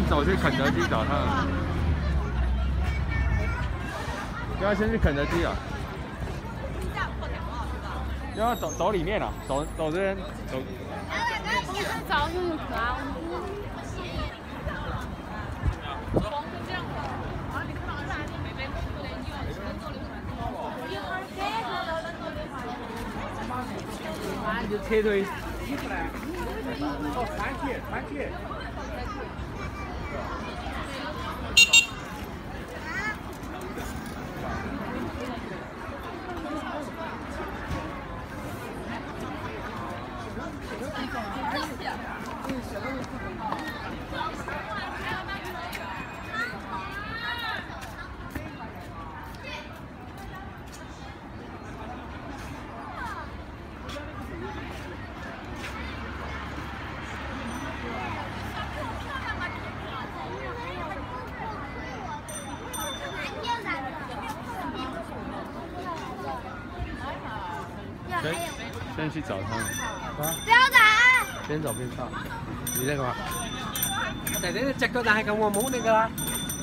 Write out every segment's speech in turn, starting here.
走去肯德基找他。要先去肯德基啊。要走里面啊，走这边走。 不是找游泳池啊。 就车队。 哦，番茄。 先去找他。 不要打！ 边走边唱。你那个吗？ 仔仔，你隻腳但係咁我冇你㗎啦。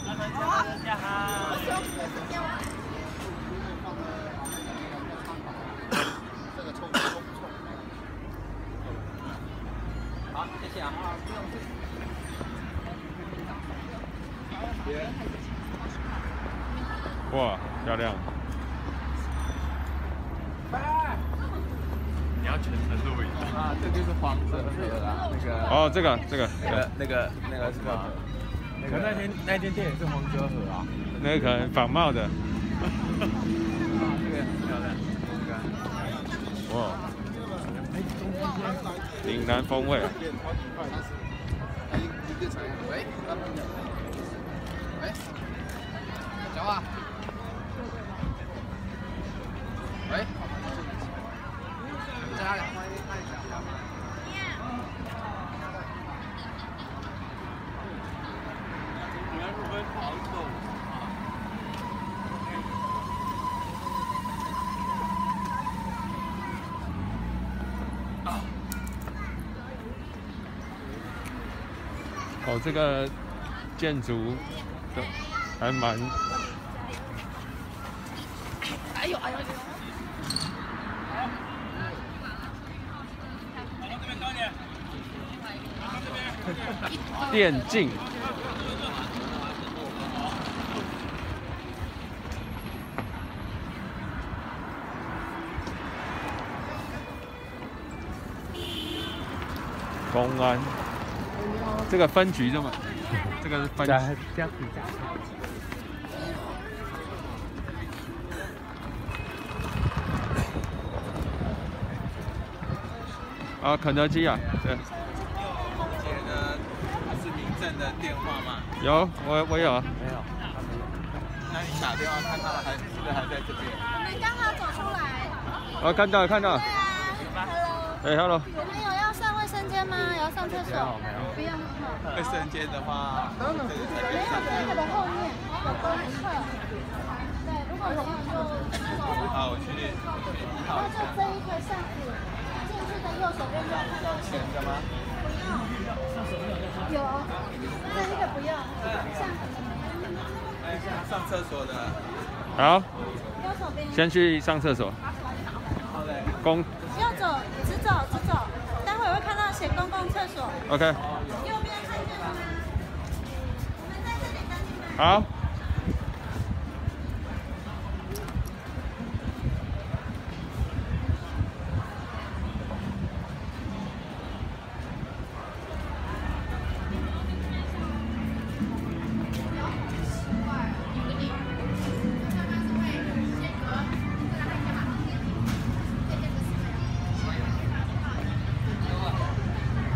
好，謝謝啊。 哇，漂亮！你要全程录影啊，这就是黄色河啦，那个。 哦，这个。 那个是吧？可那间店也是黄河河啊。 那个可能仿冒的。 这个很漂亮， 哇，岭南风味。 喂，讲话。喂。在哪里？ 哦，这个建筑的还蛮…… 哎呦！ 电竞。公安，这个分局的嘛，这个是分局。啊，肯德基啊，对。 姐的是民政的电话吗？ 有，我有啊。 没有，他没有。那你打电话看他还是不是还在这边？ 我们刚好走出来。 哦，看到了。 对啊 ，Hello。哎 ，Hello。 有没有要上卫生间吗？有要上厕所？ 没有。 不用。 卫生间的话，这个才可以上。 这个的后面有公厕。对，如果有就。 好，我去1号。 那就这一个巷子，进去的右手边就要看到钱的吗？ 有，这一个不用，巷子的没有。 上厕所的。 好。 右手边。 先去上厕所。 好嘞。 右走，直走。待会会看到写公共厕所。 OK。 右边看见了吗？我们在这里等你们。 好。